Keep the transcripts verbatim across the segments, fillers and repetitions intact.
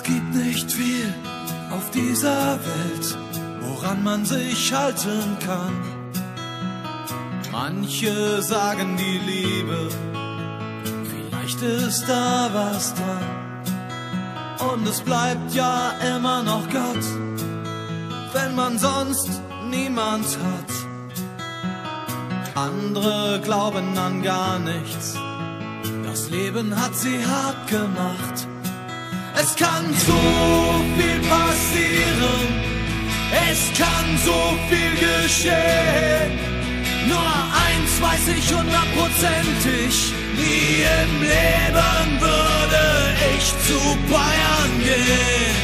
Es gibt nicht viel auf dieser Welt, woran man sich halten kann. Manche sagen die Liebe, vielleicht ist da was dran. Und es bleibt ja immer noch Gott, wenn man sonst niemand hat. Andere glauben an gar nichts, das Leben hat sie hart gemacht. Es kann so viel passieren, es kann so viel geschehen. Nur eins weiß ich hundertprozentig, nie im Leben würde ich zu Bayern gehen.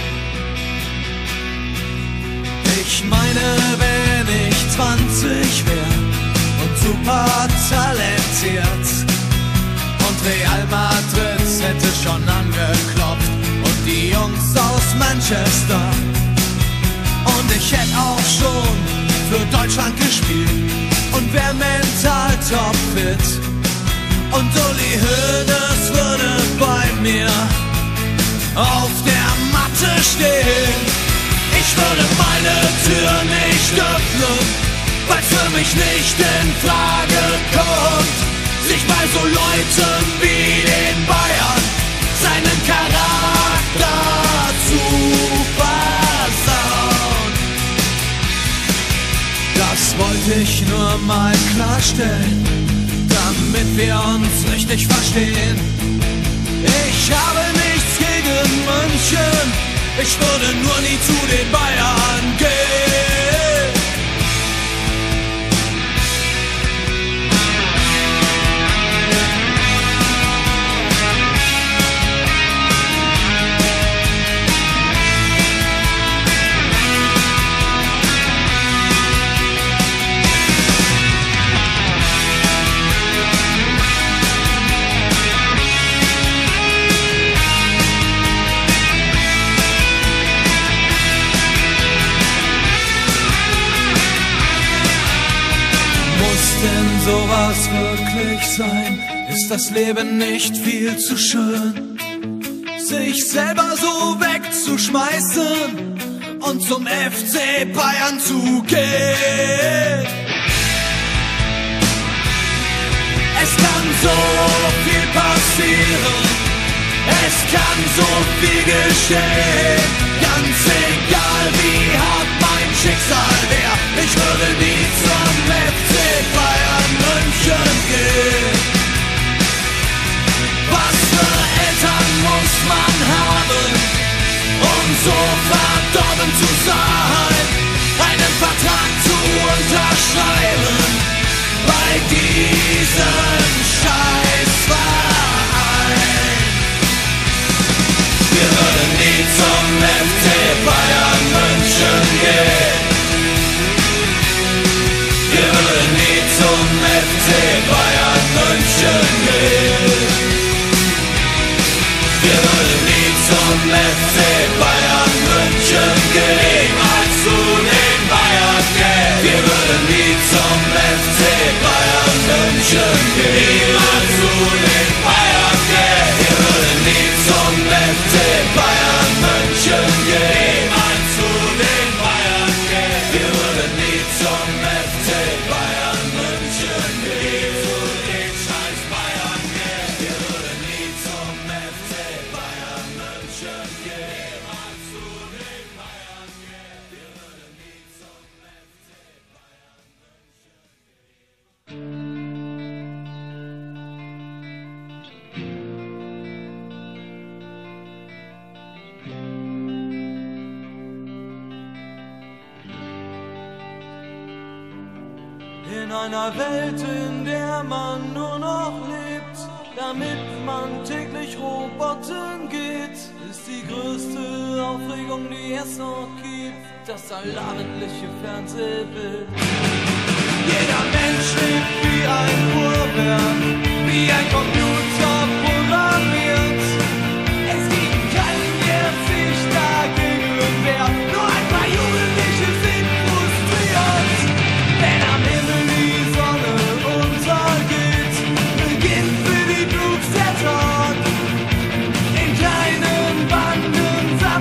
Ich meine, wenn ich zwanzig wär und super talentiert und Real Madrid hätte schon angeklopft und die Jungs aus Manchester und ich hätte auch schon für Deutschland gespielt und wär mental topfit und Uli Hoeneß würde bei mir auf der Matte stehen. Ich würde meine Tür nicht öffnen, weil für mich nicht in Frage kommt, sich bei so Leuten wie den Bayern seinen Charakter zu versauen. Das wollte ich nur mal klarstellen, damit wir uns richtig verstehen. Ich habe nichts gegen München, ich würde nur nie zu den Bayern gehen. Denn sowas wirklich sein? Ist das Leben nicht viel zu schön? Sich selber so wegzuschmeißen und zum F C Bayern zu gehen. Es kann so viel passieren, es kann so viel geschehen. Ganz egal wie hart mein Schicksal wär, ich würde nie zum F C Bayern München gehen. Was für Eltern muss man haben, um so verdorben zu sein, einen Vertrag zu unterschreiben bei diesem Scheißverein? Wir würden nie zum F C Bayern München gehen. Wir würden nie zum F C Bayern München gehen. Wir würden nie zum F C Bayern München gehen. Niemals zu den Bayern gehen. Wir würden nie zum F C Bayern München gehen. Niemals zu den Bayern gehen. Wir würden nie zum F C Bayern München gehen. Niemals zu den Bayern gehen. Wir würden nie zum F C Bayern München gehen. Zu den scheiß Bayern gehen. Wir würden nie zum F C Bayern München gehen. Niemals zu den Bayern gehen. Wir würden nie zum F C Bayern München gehen. In einer Welt, in der man nur noch lebt, damit man täglich Robotern geht, ist die größte Aufregung, die es noch gibt, das allabendliche Fernsehbild. Jeder Mensch lebt wie ein Uhrwerk, wie ein Computer programmiert. Es gibt keinen, der sich dagegen wehrt, nur ein paar Jugendliche sind frustriert. Wenn am Himmel die Sonne untergeht, beginnt für die Blues der Tag. In kleinen Banden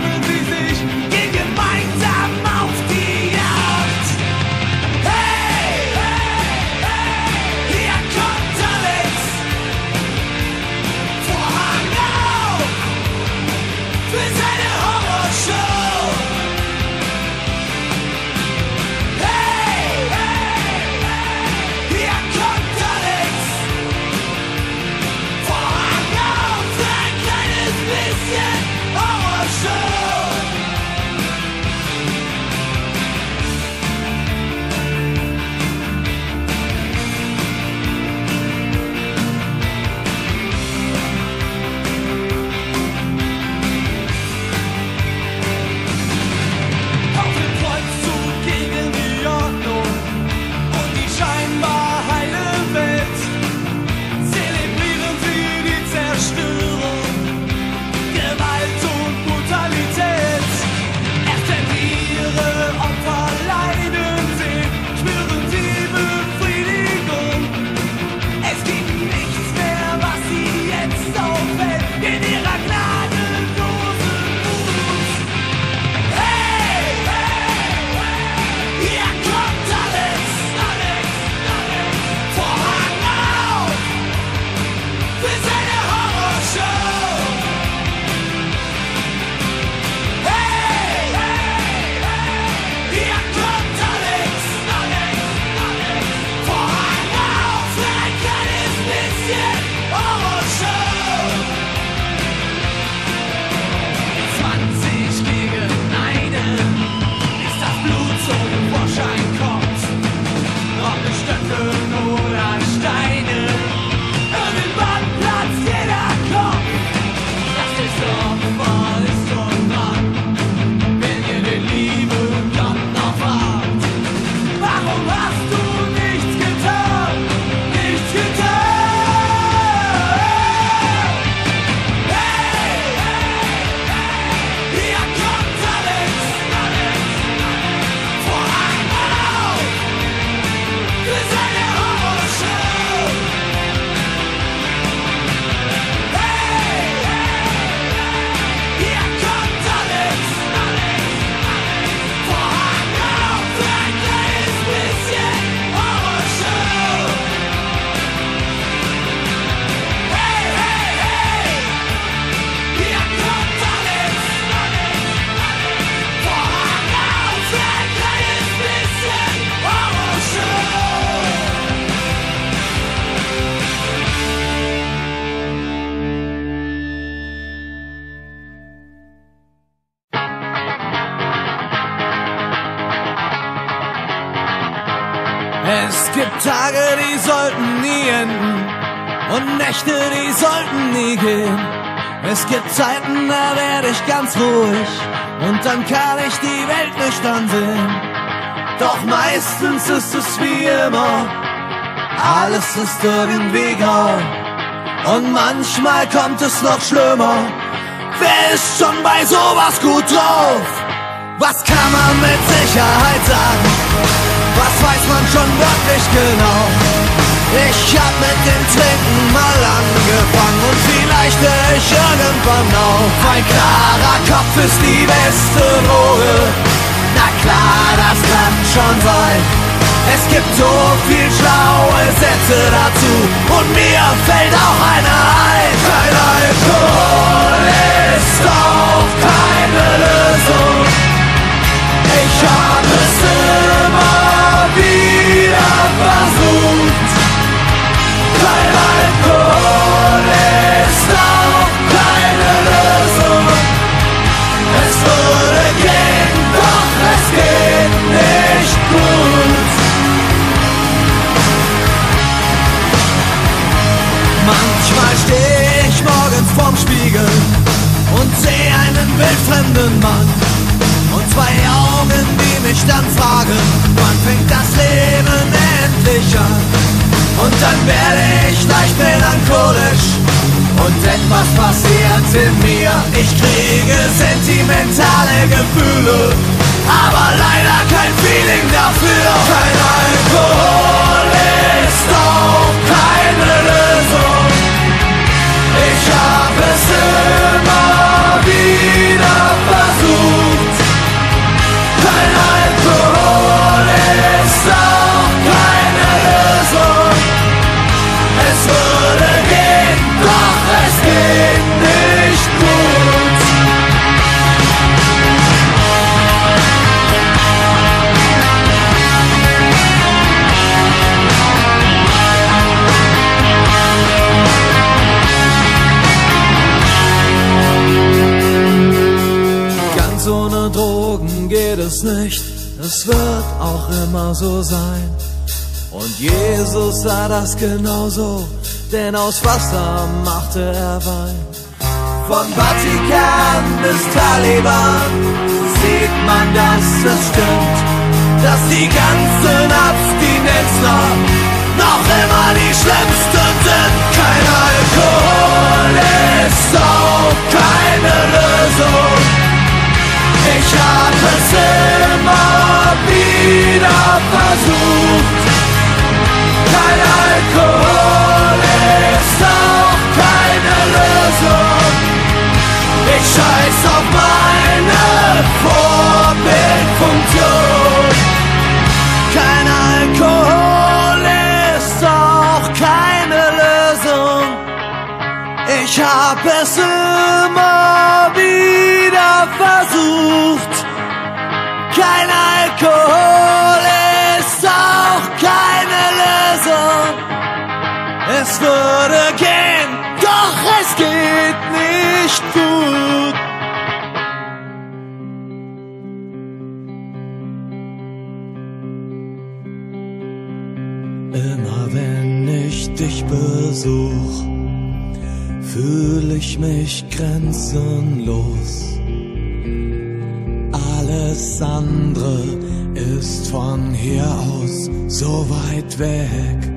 Tage, die sollten nie enden und Nächte, die sollten nie gehen. Es gibt Zeiten, da werde ich ganz ruhig und dann kann ich die Welt nüchtern sehen. Doch meistens ist es wie immer, alles ist irgendwie grau. Und manchmal kommt es noch schlimmer. Wer ist schon bei sowas gut drauf? Was kann man mit Sicherheit sagen? Was weiß man schon wirklich genau? Ich hab mit dem Trinken mal angefangen und vielleicht höre ich irgendwann auf. Ein klarer Kopf ist die beste Droge. Na klar, das kann schon sein. Es gibt so viel schlaue Sätze dazu und mir fällt auch einer ein. Kein Alkohol ist auch keine Lösung. Ich hab es immer wieder versucht. Kein Alkohol ist auch keine Lösung. Es würde gehen, doch es geht nicht gut. Manchmal steh ich morgens vorm Spiegel und seh einen wildfremden Mann und zwei Augen, die mich dann fragen, wann fängt das Leben endlich an? Und dann werde ich leicht melancholisch und etwas passiert in mir. Ich kriege sentimentale Gefühle, aber leider kein Feeling dafür. Kein Alkohol ist auch keine Lösung. Ich hab es immer wieder versucht. Kein Alkohol ist auch keine Lösung. Es würde gehen, doch es geht nicht gut. Ganz ohne Drogen geht es nicht, es wird auch immer so sein. Und Jesus sah das genauso, denn aus Wasser machte er Wein. Von Vatikan bis Taliban sieht man, dass es stimmt, dass die ganzen Abstinenzler noch immer die schlimmsten sind. Kein Alkohol ist auch keine Lösung. Ich hab es immer wieder versucht. Kein Alkohol ist auch keine Lösung. Ich scheiß auf meine Vorbildfunktion. Kein Alkohol ist auch keine Lösung. Ich hab es immer wieder versucht. Kein Alkohol ist auch keine Lösung. Es würde gehen, doch es geht nicht gut. Immer wenn ich dich besuch, fühl ich mich grenzenlos. Alles andere ist von hier aus so weit weg.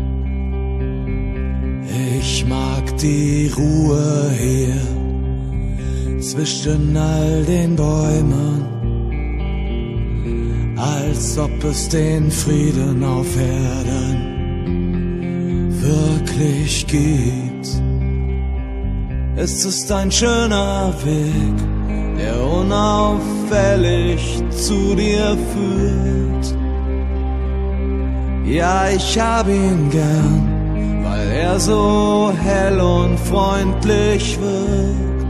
Ich mag die Ruhe hier zwischen all den Bäumen, als ob es den Frieden auf Erden wirklich gibt. Es ist ein schöner Weg, der unauffällig zu dir führt. Ja, ich hab ihn gern, weil er so hell und freundlich wirkt.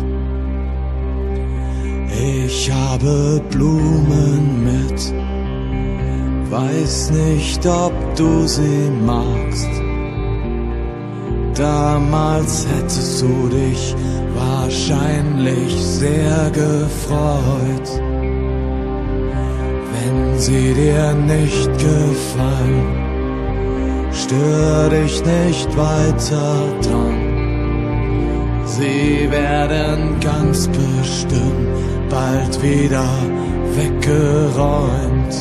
Ich habe Blumen mit, weiß nicht, ob du sie magst. Damals hättest du dich wahrscheinlich sehr gefreut. Wenn sie dir nicht gefallen, stör dich nicht weiter dran. Sie werden ganz bestimmt bald wieder weggeräumt.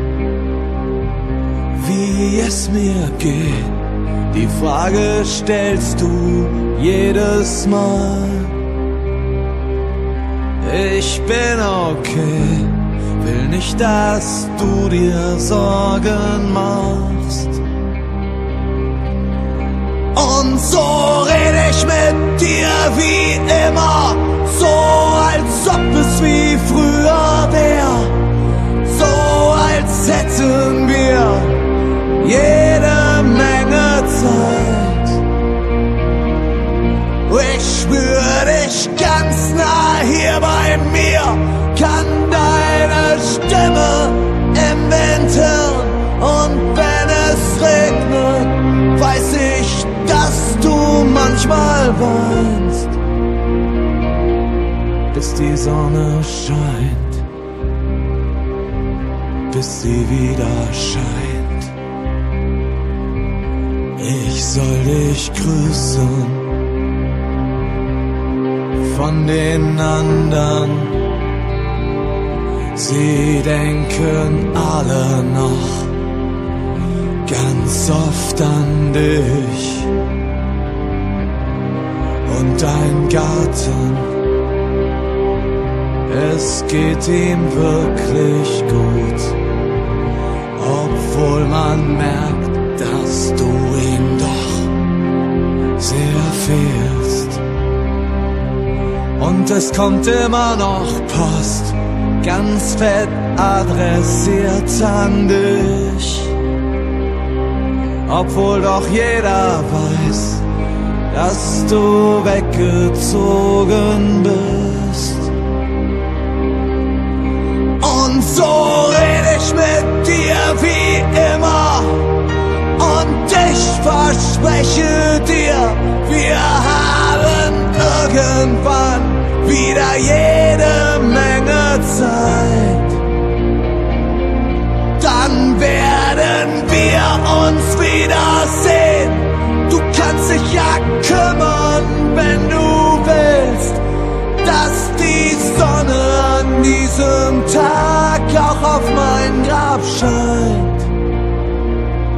Wie es mir geht, die Frage stellst du jedes Mal. Ich bin okay, will nicht, dass du dir Sorgen machst. Und so rede ich mit dir wie immer, so als ob es wie früher wär, so als hätten wir jede Menge Zeit. Ich spür dich ganz nah hier bei mir, kann deine Stimme im Wind hören. Und wenn es regnet, weiß ich, dass du manchmal weinst, bis die Sonne scheint, bis sie wieder scheint. Ich soll dich grüßen von den anderen. Sie denken alle noch ganz oft an dich. Und dein Garten, es geht ihm wirklich gut, obwohl man merkt, dass du ihm doch sehr fehlst. Und es kommt immer noch Post, ganz fett adressiert an dich, obwohl doch jeder weiß, dass du weggezogen bist. Und so red ich mit dir wie immer, und ich verspreche dir, wir haben irgendwann wieder jede Menge Zeit. Dann werden wir uns wiedersehen. Du kannst dich ja kümmern, wenn du willst, dass die Sonne an diesem Tag auch auf mein Grab scheint.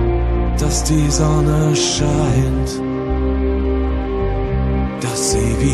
Dass die Sonne scheint, dass sie wieder